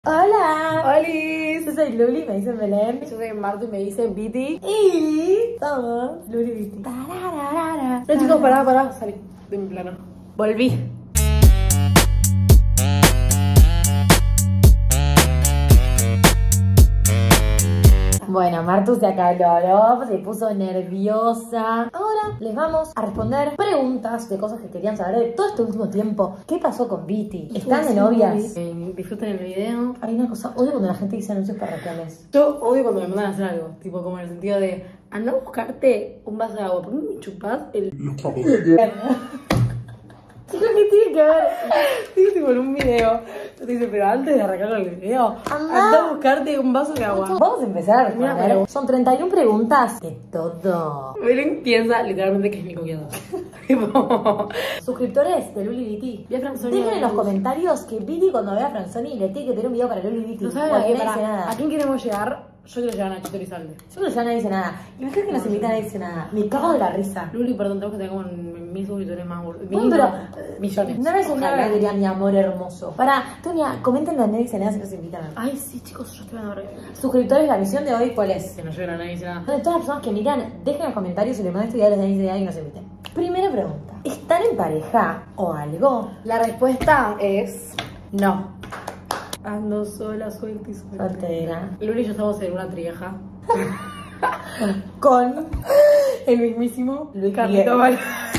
Hola. ¡Hola! Yo soy Luli, me dicen Belén. Yo soy Marta y me dicen Viti. Y somos Luli y Viti. No, chicos, pará, salí de mi plano. Volví. Bueno, Martu se acaloró, se puso nerviosa. Ahora les vamos a responder preguntas de cosas que querían saber de todo este último tiempo. ¿Qué pasó con Viti? ¿Están de novias? Disfruten el video. Hay una cosa, odio cuando la gente dice anuncios parroquiales. Yo odio cuando me mandan a hacer algo, tipo como en el sentido de anda a buscarte un vaso de agua, ¿por qué me chupas el...? Chicos, ¿qué tiene que ver? Sí, tipo en un video. Yo te dice, pero antes de arrancar el video, anda a buscarte un vaso de agua. Vamos a empezar a Mira, responder. pero- Son 31 preguntas de todo. Belén piensa literalmente que es mi coqueado. Tipo... Suscriptores de Luli y Viti, Vi a Franzoni. dejen en los comentarios que Viti cuando vea a Franzoni le tiene que tener un video para Luli y Viti. No saben Porque a, nadie dice nada. ¿a quién queremos llegar? Yo quiero llegar a Nachito Elizalde. Yo creo que ya nadie dice nada. Y mejor que nos invita nadie dice nada. Me cago de la risa. Luli, perdón, tengo que tener como 1000 suscriptores más. Bueno, pero millones. no me nada Ojalá. que diría mi amor hermoso. Para, Tonia, coméntenlo a nadie dice nada si nos invitan. Ay, sí, chicos, yo estoy viendo ahora. Suscriptores, la misión de hoy, ¿cuál es? Que no llegan a nadie dice nada. De todas las personas que miran, dejen en los comentarios si les mandan este video a los de nadie dice nada y nos inviten. Primera pregunta. ¿Están en pareja o algo? La respuesta es no. Ando sola, suelta y suelta. Soltera. Luli y yo estamos en una trieja. Con El mismísimo Luis Carlito Miguel. Val.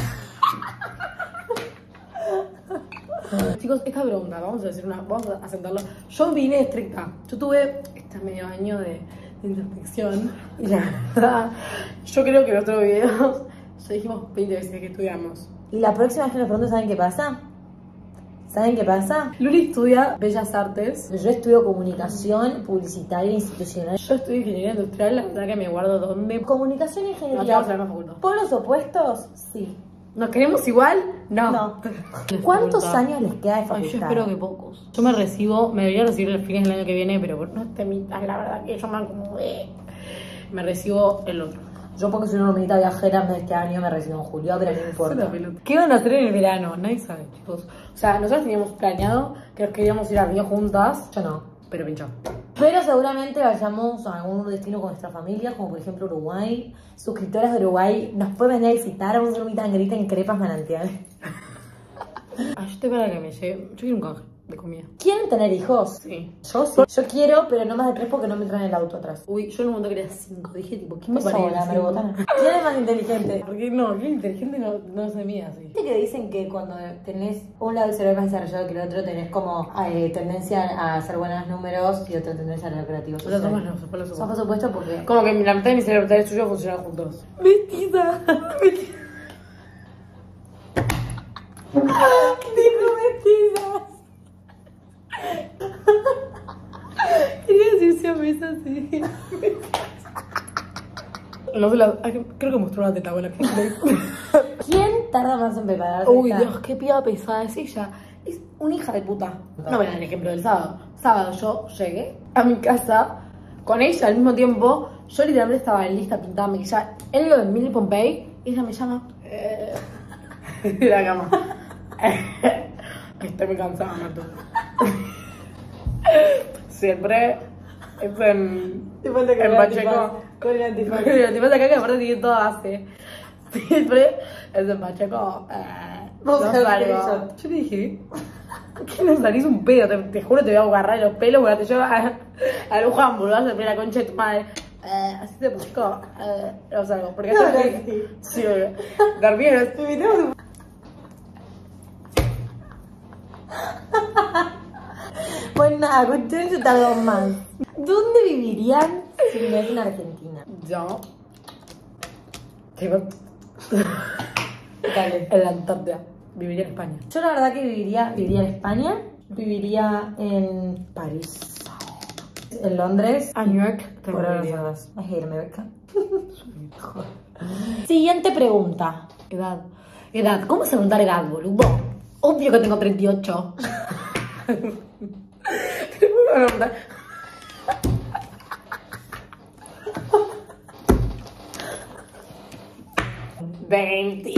Chicos, esta pregunta, vamos a sentarlo. Yo vine estricta. Yo tuve este medio año de introspección. Y la verdad, yo creo que en otros videos ya dijimos 20 veces que estudiamos. Y la próxima vez que nos pregunten, ¿saben qué pasa? ¿Saben qué pasa? Luli estudia Bellas Artes. Yo estudio comunicación publicitaria e institucional. Yo estudio ingeniería industrial, la verdad que me guardo donde. Comunicación e No ingeniería. te vamos a ver más facultad. ¿Polos opuestos? Sí. ¿Nos queremos igual? No. No. ¿Cuántos años les queda de Ay, facultad? yo espero que pocos. Yo me debería recibir el fines del año que viene, pero no te mitas, la verdad que yo me como me recibo el otro. Yo porque soy una hormiguita viajera, este año me recibo en julio, pero no importa. ¿Qué van a hacer en el verano? Nadie sabe, chicos. O sea, nosotros teníamos planeado que nos queríamos ir a Río juntas, Yo no. pero pinchó. Pero seguramente vayamos a algún destino con nuestra familia, como por ejemplo Uruguay. Suscriptoras de Uruguay nos pueden venir a visitar, vamos a hacer un meet and greet en Crepas Manantiales. Ay, yo estoy para que me lleve. Yo quiero un canje de comida. ¿Quieren tener hijos? Sí. Yo sí. Yo quiero, pero no más de 3 porque no me traen el auto atrás. Uy, yo en un momento quería 5. Dije, tipo, ¿quién ¿Qué me pasó, parió? la merbotana? ¿Quién es más inteligente? Porque no, bien inteligente no se mide así. ¿Viste que dicen que cuando tenés un lado del cerebro más desarrollado que el otro, tenés como tendencia a hacer buenos números y otra tendencia a lo creativo? O sea, somos los por Son por supuesto porque... como que la mitad de mi cerebro y el suyo funcionan juntos. Vestida. Dijo vestidas. Quería decir siempre así. No se la... Creo que mostró una teta buena. ¿Quién tarda más en prepararse? Uy, esta? Dios, qué piba pesada es ella. Es una hija de puta. No me dan el ejemplo del sábado. Sábado yo llegué a mi casa con ella al mismo tiempo. Yo literalmente estaba lista, pintada, maquillada. En lo de Mili Pompey. Y ella me llama. De la cama. Estoy muy cansada, Mato. Siempre es en Pacheco. Con el antifaz. Te pasa acá que aparte tiene todo hace. Siempre es en Pacheco. Vos No sabés salgo. que yo. Yo le dije, ¿qué no salís un pedo? Te juro te voy a agarrar los pelos, porque te llevo a Luján, boludo, vas a hacer la concha de tu madre. Así te Pacheco, no salgo. Porque No, hasta no, que... sí. Sí, obvio. Garbier, Bueno, nada, cuestión se tardó más. ¿Dónde vivirían si viviesen en Argentina? yo... Tipo... Dale. En la Antártida. Viviría en España. Yo la verdad que viviría en España, viviría en París, en Londres, A New York. por ahora no más. I hate America. Siguiente pregunta. Edad. Edad. ¿Cómo se preguntar edad, boludo? Obvio que tengo 38. Preguntar. 20.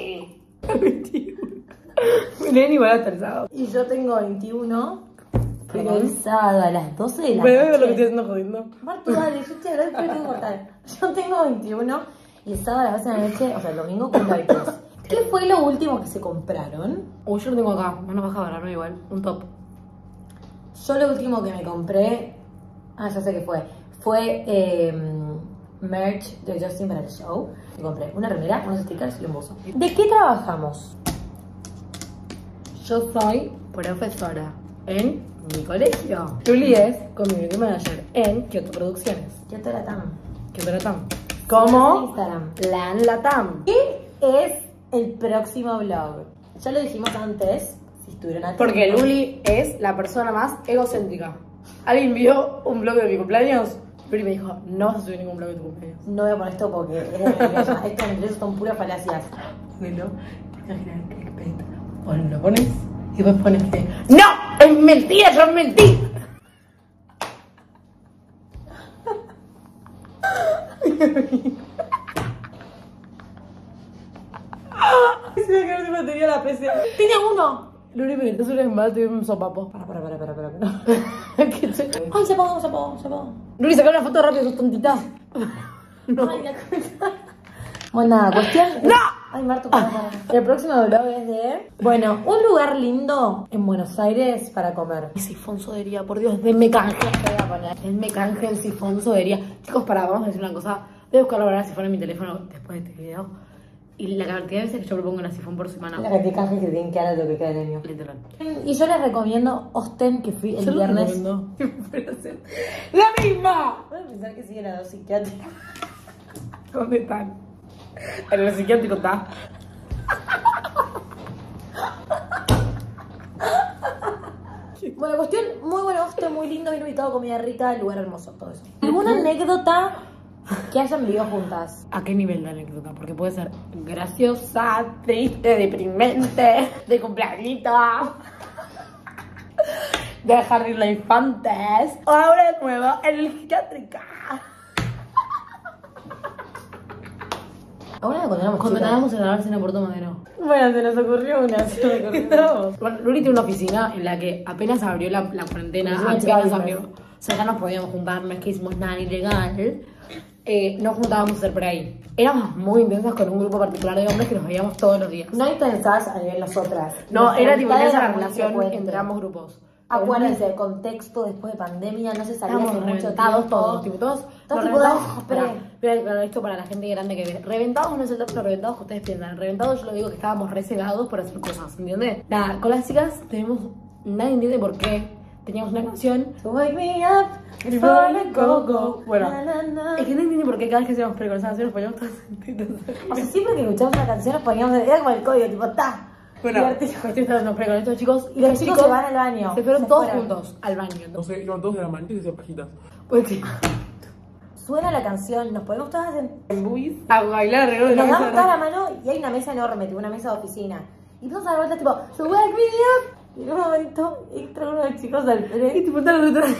21. Miren igual hasta el sábado. Y yo tengo 21. Pero el sábado a las 12 de la Pero noche. es lo que estoy haciendo jodiendo. Martu, dale, yo te agradezco que tengo que cortar. Yo tengo 21 y el sábado a las 12 de la noche, o sea, el domingo cumplo 22. ¿Qué fue lo último que se compraron? Uy, yo lo tengo acá. Bueno, baja a no igual. Un top. Yo lo último que me compré, ya sé qué fue. Fue merch de Justin para el show. Me compré una remera, unos stickers y un buzo. ¿De qué trabajamos? Yo soy profesora en mi colegio. Juli es community manager en Kyoto Producciones. Kyoto Latam. Kyoto Latam. En Como Instagram. Lan Latam. ¿Qué es el próximo vlog? Ya lo dijimos antes, si estuvieron atentos. Porque Luli es la persona más egocéntrica. Alguien vio un vlog de mi cumpleaños, pero me dijo, no vas a subir ningún vlog de tu cumpleaños. No voy a poner esto porque es de nerviosa. Estos nerviosos son puras falacias. Ponelo, porque al final clickbait. O lo pones y después pones que ¡no! ¡Es mentira! ¡Yo mentí! Se me quedó sin batería la PC. ¡Tiene uno! Luli me gritó sobre el mal, tuve un sopapo. Para. ¿Qué te- ¡Ay, se apagó! Luli, saca una foto rápido, sos tontita. No. Ay, la cosa. Bueno, nada, cuestión. ¡No! Ay, Martu, para. El próximo vlog es de. Bueno, un lugar lindo en Buenos Aires para comer. Sifón sodería, por Dios, denme canje. Te voy a poner. Denme canje en sifón sodería. Chicos, vamos a decir una cosa. Voy a buscar la verdad sifón en mi teléfono después de este video. Y la cantidad de veces que yo propongo una sifón por semana. La cantidad de canjes que tienen que dar lo que queda del año. Literal. Y yo les recomiendo Osten, que fui el Yo lo viernes. recomiendo. Pero hacer ¡la misma! Voy a pensar que sigue la dos psiquiátrica. ¿Dónde están? En el psiquiátrico está. Bueno, cuestión, muy buen hostel, muy lindo, bien ubicado, comida rica, lugar hermoso, todo eso. ¿Alguna anécdota que hayan vivido juntas? ¿A qué nivel de anécdota? Porque puede ser graciosa, triste, deprimente, de cumpleañito, de Harry la Infantes, o ahora de nuevo en el psiquiátrica. Ahora cuando éramos Cuando chicas. nadamos en la cena Puerto Madero. Bueno, se nos ocurrió una, Bueno, Luli tiene una oficina en la que apenas abrió la cuarentena, Pero es una apenas chica abrió. O sea, ya nos podíamos juntar, no es que hicimos nada ilegal. Nos juntábamos a hacer por ahí. Éramos muy intensas con un grupo particular de hombres que nos veíamos todos los días. No intensas a nivel nosotras. No, Nuestra era tipo amistad esa era la muy relación frecuente. entre ambos grupos. Acuérdense, el contexto después de pandemia no se salía hace Estábamos mucho reventados tiempo. todos, tipo todos. Todos nos tipo, reventamos. pre. Para esto para la gente grande que ve. Reventados no es el término reventados que ustedes piensan. Reventados yo lo digo que estábamos resegados por hacer cosas, ¿entiendes? Nada, con las chicas tenemos. Nadie entiende por qué. Teníamos una canción. So wake me up before I go. Bueno, Na, na, na. es que no entiende por qué cada vez que hacíamos pre con esa canción nos poníamos todas sentidas. O sea, siempre que escuchamos una canción nos poníamos, era como el código, tipo, ta. Bueno, Divertido. estoy haciendo pre con estos chicos. Y los chicos se van al baño. Se fueron todos fueron. juntos al baño. No Entonces, sé, iban todos de la manita y se hacían pajitas. pues sí. Suena la canción, nos ponemos todas en boobies. A bailar alrededor de la Nos damos mesa. toda la mano y hay una mesa enorme, tipo una mesa de oficina. Y empezamos a dar vueltas tipo, so wake me up. Y en un momento entra uno de los chicos al Y pre. tipo, tal retrás.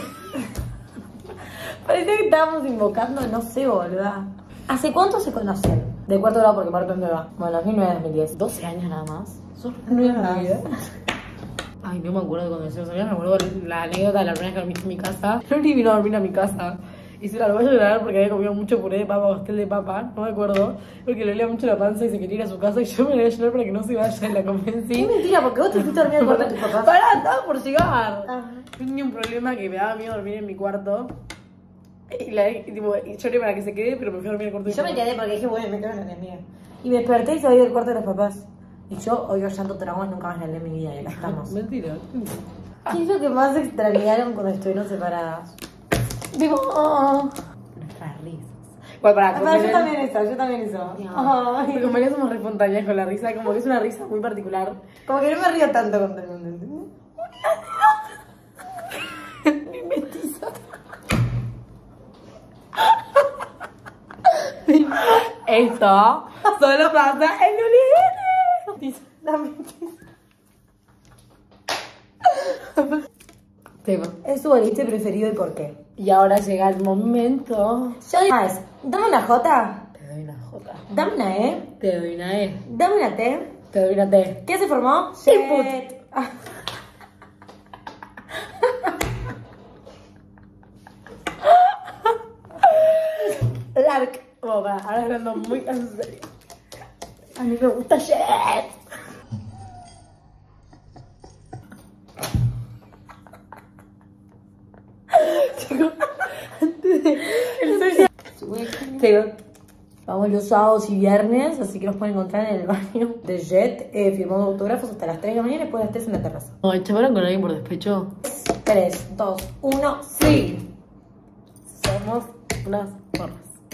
Parecía que estábamos invocando, no sé, boluda. ¿Hace cuánto se conocen? De cuarto grado porque Marta es nueva. Bueno, 2009, 2010. 12 años nada más. Sos nueva vida. Ay, no me acuerdo de cuando decíamos años, me acuerdo la anécdota de la primera vez que dormiste en mi casa. Yo ni vino a dormir a mi casa. Y se la lo voy a llorar porque había comido mucho puré de papa, pastel de papa, no me acuerdo. Porque le olía mucho la panza y se quería ir a su casa y yo me la voy a llorar para que no se vaya y la convencí. Es mentira, porque vos te fuiste a dormir al cuarto de tus papás. Pará, estaba por llegar. Ajá. Yo tenía un problema que me daba miedo dormir en mi cuarto. Y lloré para que se quede, pero me fui a dormir en el cuarto de Yo mi me papá. quedé porque dije, bueno, me quedo en la mía. Y me desperté y salí del cuarto de los papás. Y yo odio llanto traumas, nunca más le hablé en mi vida y acá estamos. Mentira. ¿Qué es lo que más extrañaron cuando estuvieron separadas? Digo, oh. Nuestras risas. Bueno, para Yo también eso. Ay. Porque con María somos re espontáneas con la risa, como que es una risa muy particular. Como que no me río tanto con todo el mundo, ¿entendés? Esto solo pasa en Luli. La mentira. Tema. Es su boliche preferido y por qué. Y ahora llega el momento. Yo digo, dame una J, Te doy una J. dame una E, Te doy una E. dame una T. Te doy una T. ¿Qué se formó? Input. Shit. Como para, ahora hablando muy en serio. A mí me gusta Jet. Chicos, antes de... Vamos los sábados y viernes, así que nos pueden encontrar en el baño de Jet, firmando autógrafos hasta las 3 de la mañana y después de las 3 en la terraza. Ay, ¿chaparon con alguien por despecho? 3, 2, 1, sí. Somos unas porras.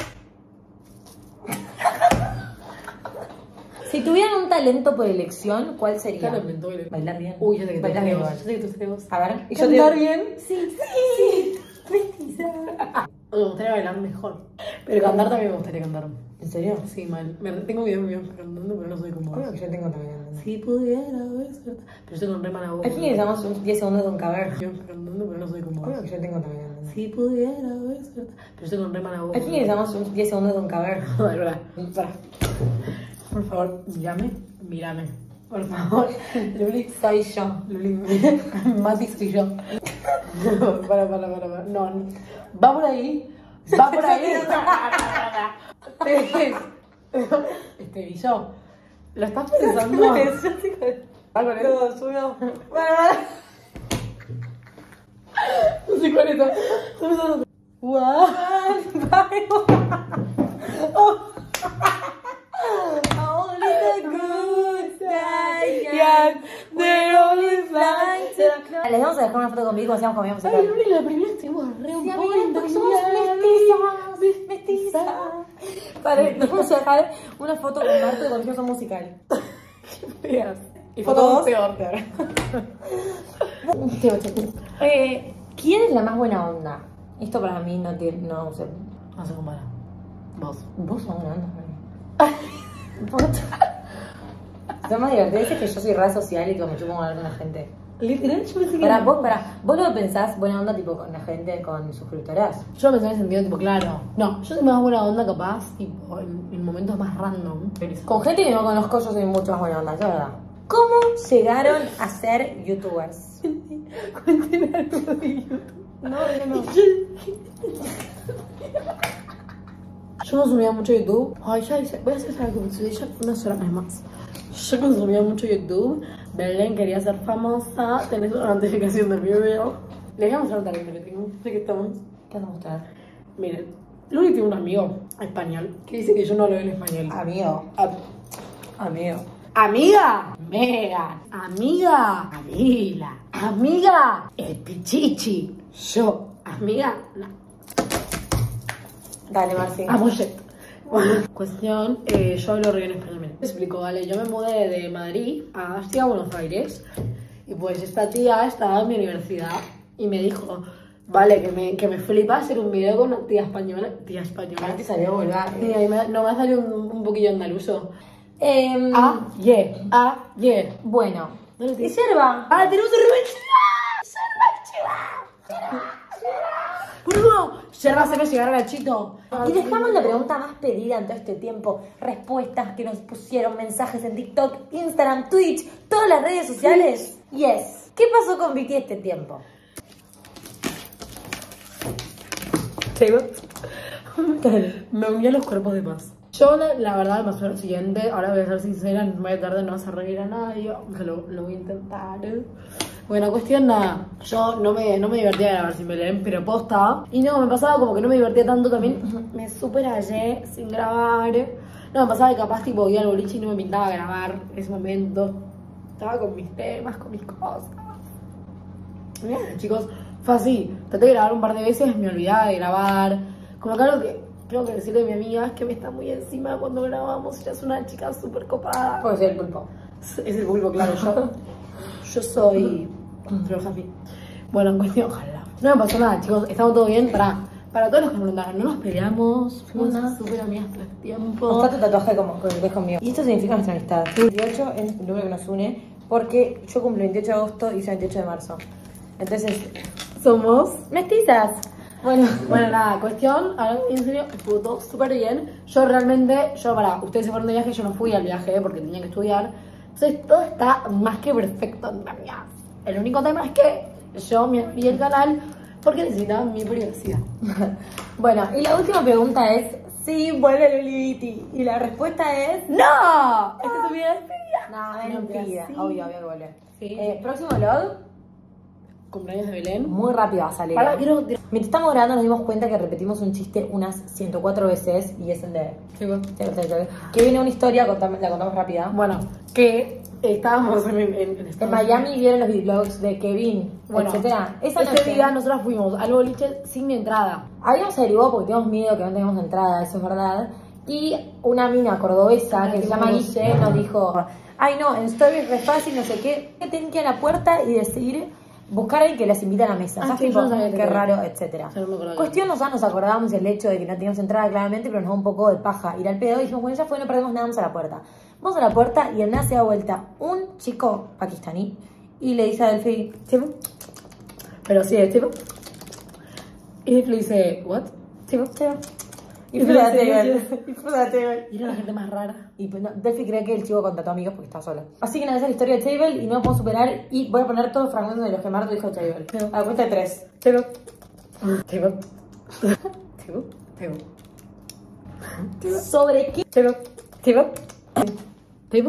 Si tuvieran un talento por elección, ¿cuál sería? Talento, Bailar bien. Uy, ya sé que Bailar te bien. vos. Ya sé que tú te vos. A ver, ¿y ¿Cantar te- bien? Sí, sí. Mestiza. Me gustaría bailar mejor. Pero cantar también me gustaría cantar. ¿En serio? Sí, mal. Tengo videos míos cantando, pero no soy como Obvio vos. que yo tengo también. Si pudiera ver. Pero estoy con re mala voz. Aquí necesitamos unos 10 segundos de un cover. Yo cantando, pero no soy como Obvio vos. que yo tengo también. Si pudiera ver. Pero estoy con re mala voz. Aquí necesitamos unos 10 segundos de un cover. Ay, verdad. Para. Por favor, mírame. Mírame. Por favor. Luli, soy yo. Luli, Mati soy yo. Para. No, no. Va por ahí. Va por ahí. Y yo. ¿Lo estás pensando? Va con eso. subió. No sé cuál es. Estoy pensando. Only the good die Yeah, they're only Les vamos a dejar una foto conmigo, hacíamos comida Ay, musical. Luli, la primera estuvimos re Sí, un amigas, poco porque somos mestizas. Vale, nos vamos a dejar una foto con Marto de concurso musical. feas. Y ¿Fotos? fotos peor. ¿Quién es la más buena onda? Esto para mí no tiene, no sé. No se compara. Vos. Vos sos buena onda, Mari. Son más divertidos es que yo soy red social y que me chupo con hablar con la gente. Literal, yo pensé que... Vos no pensás buena onda tipo con la gente, con suscriptoras. Yo pensé en el sentido, tipo, claro. No, yo soy más buena onda capaz, tipo, en momentos más random. Con gente que no conozco yo soy mucho más buena onda, es verdad. ¿Cómo llegaron a ser youtubers? Cuenten algo de YouTube. No. Yo consumía mucho YouTube. Ay, ya voy a hacer algo, ya una sola vez más. Yo consumía mucho YouTube. Belén quería ser famosa. Tenés una notificación del video. Les voy a mostrar un talento que tengo. Ya que estamos. ¿Qué vas a mostrar? Miren, Luli tiene un amigo español que dice que yo no hablo en español. Amigo. Amigo. Amiga, Megan. Amiga, Camila. Amiga, el Pichichi. Yo, amiga, no. Dale, Marci. Amo Jet. Cuestión, yo hablo re bien español. Te explico, vale, yo me mudé de Madrid a Buenos Aires y pues esta tía estaba en mi universidad y me dijo, vale, que me flipa hacer un video con una tía española. Ahora te salió vulgar. Sí, a mí no me ha salido un poquillo andaluzo. Yeah. Bueno. ¿Dónde ¿Y tienes? yerba? ¡Ah, tenemos yerba ¡Bruno! Yerba se me llegaron a Chito. Y dejamos la pregunta más pedida en todo este tiempo. Respuestas que nos pusieron, mensajes en TikTok, Instagram, Twitch, todas las redes sociales. Yes. ¿Qué pasó con Vicky este tiempo? Me uní a los cuerpos de paz. Yo, la verdad, me pasó lo siguiente. Ahora voy a ser sincera, no voy a tratar de no hacer reír a nadie, aunque lo voy a intentar. Bueno, cuestión nada. Yo no me divertía de grabar sin Belén, pero posta. Y no, me pasaba como que no me divertía tanto también. Me super hallé sin grabar. No, me pasaba que capaz tipo iba al boliche y no me pintaba grabar en ese momento. Estaba con mis temas, con mis cosas. Mirá, chicos, fue así. Traté de grabar un par de veces, me olvidaba de grabar. Como que algo que tengo que decirle a mi amiga es que me está muy encima cuando grabamos. Ella es una chica súper copada. Porque soy el pulpo. Es el pulpo, claro. Yo soy Flor Jafi. Bueno, en cuestión, ojalá. No me pasó nada, chicos. Estamos todo bien. Para todos los que me preguntaron, no nos peleamos. Fuimos súper amigas todo el tiempo. Está tu tatuaje como con el que es conmigo. Y esto significa nuestra amistad. 28 es el número que nos une porque yo cumplo el 28 de agosto y soy el 28 de marzo. Entonces, Somos mestizas. Bueno, Bueno, nada, cuestión, ahora en serio, estuvo todo súper bien. Yo realmente, ustedes se fueron de viaje, yo no fui al viaje porque tenía que estudiar. Entonces todo está más que perfecto en realidad. El único tema es que yo me abrí el canal porque necesitaba mi privacidad. Bueno, y la última pregunta es Sí, vuelve Lulibiti. Y la respuesta es... ¡No! Esta es mi despedida. No, es mentira. Sí. Obvio que vuelve. Sí. Próximo vlog, Cumpleaños de Belén. muy rápido va a salir. Ahora quiero... Mientras estamos grabando nos dimos cuenta que repetimos un chiste unas 104 veces y es el de... Que viene una historia, la contamos rápida. Bueno, que estábamos En Miami vieron los vlogs de Kevin, bueno, etcétera. Esa ese noche día nosotros fuimos al boliche sin entrada. habíamos averiguado porque teníamos miedo que no teníamos entrada, eso es verdad. Y una mina cordobesa que se llama Guille nos dijo: ay no, en Story es re fácil, no sé qué, que tienen que ir a la puerta y decir, buscar a alguien que las invite a la mesa. Ah, ¿Sabes? sí, Tipo, yo no sabía que qué era. raro, etcétera. Yo no me acordaba. Cuestión, nosotros nos acordábamos del hecho de que no teníamos entrada claramente, pero nos da un poco de paja ir al pedo. Y dijimos, bueno, ya fue, no perdemos nada, vamos a la puerta. Vamos a la puerta y en nada se da vuelta un chico pakistaní y le dice a Delphi, ¿Tipo? Pero sí, es tipo. Y Delphi le dice, ¿what? tipo, y Y fue a le dice, table. Y fue a table. Y era la gente más rara. Y pues, no, Delphi cree que el chico contrató amigos porque está solo. Así que nada, esa es la historia de Table y no lo puedo superar. Y voy a poner todos los fragmentos de los que Marto dijo de Table. Sí. A la cuenta de 3. Tipo. Tipo. Tipo. Tipo. ¿Sobre qué? Tipo. Tipo. Tipo.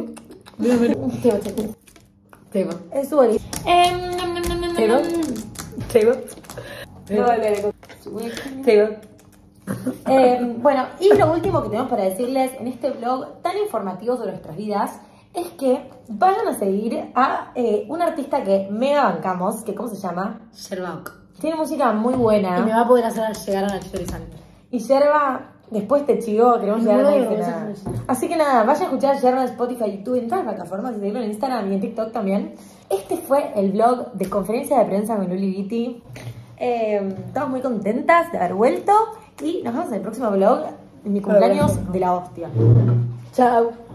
Tipo. Es su origen. Tipo. Tipo. Tipo. Bueno, y lo último que tenemos para decirles en este vlog tan informativo sobre nuestras vidas es que vayan a seguir a un artista que mega bancamos, que ¿cómo se llama? Sherlock. Tiene música muy buena. Y me va a poder hacer llegar a Nachito Lizán. Y Yerba, después te chivó, queremos llegar a Bueno, nadie dice eso nada. es. Así que nada, vayan a escuchar Yerba en Spotify, YouTube, en todas las plataformas, y seguirlo en Instagram y en TikTok también. Este fue el vlog de conferencia de prensa con Luli Vitti. Estamos muy contentas de haber vuelto y nos vemos en el próximo vlog, en mi cumpleaños de la hostia. Chao.